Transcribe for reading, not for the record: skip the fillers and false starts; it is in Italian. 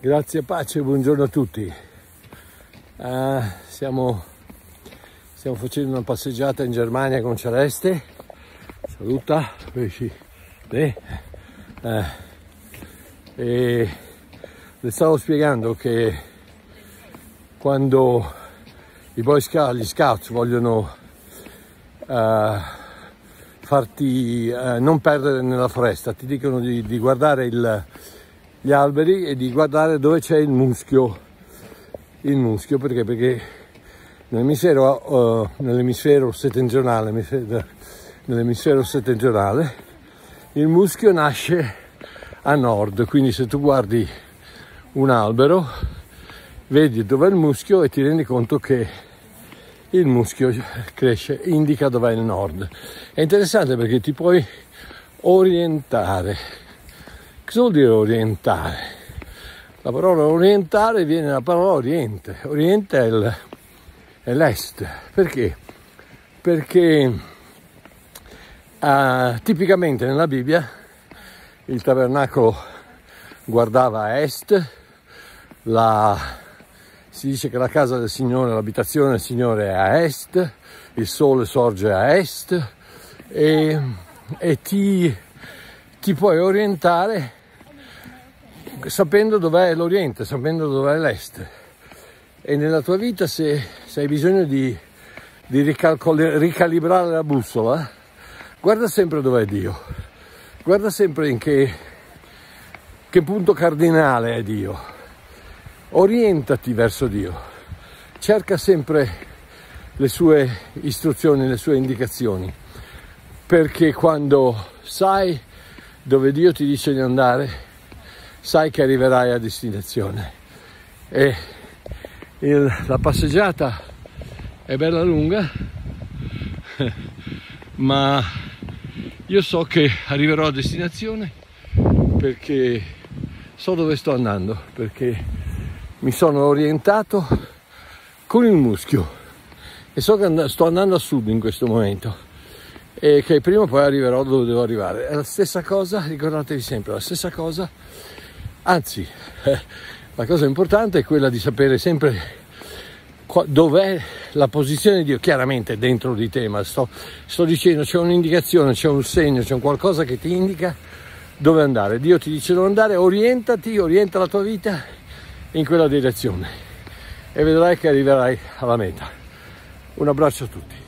Grazie, pace, buongiorno a tutti. Stiamo facendo una passeggiata in Germania con Celeste. Saluta. E le stavo spiegando che quando i Boy Scout, gli Scouts vogliono farti non perdere nella foresta, ti dicono di guardare gli alberi e di guardare dove c'è il muschio, perché nell'emisfero settentrionale il muschio nasce a nord, quindi se tu guardi un albero vedi dov'è il muschio e ti rendi conto che il muschio cresce, indica dov'è il nord. È interessante perché ti puoi orientare. Cosa vuol dire orientare? La parola orientare viene dalla parola oriente. Oriente è l'est. Perché? Perché tipicamente nella Bibbia il tabernacolo guardava a est, si dice che la casa del Signore, l'abitazione del Signore è a est, il sole sorge a est e ti puoi orientare sapendo dov'è l'Oriente, sapendo dov'è l'Est. E nella tua vita, se hai bisogno di ricalibrare la bussola, guarda sempre dov'è Dio, guarda sempre in che punto cardinale è Dio, orientati verso Dio, cerca sempre le sue istruzioni, le sue indicazioni, perché quando sai dove Dio ti dice di andare, sai che arriverai a destinazione. E la passeggiata è bella lunga, ma io so che arriverò a destinazione perché so dove sto andando, perché mi sono orientato con il muschio e so che sto andando a sud in questo momento e che prima o poi arriverò dove devo arrivare. È la stessa cosa, ricordatevi sempre, la stessa cosa, anzi la cosa importante è quella di sapere sempre dov'è la posizione di Dio, chiaramente dentro di te, ma sto dicendo c'è un'indicazione, c'è un segno, c'è un qualcosa che ti indica dove andare. Dio ti dice dove andare, orienta la tua vita in quella direzione e vedrai che arriverai alla meta. Un abbraccio a tutti.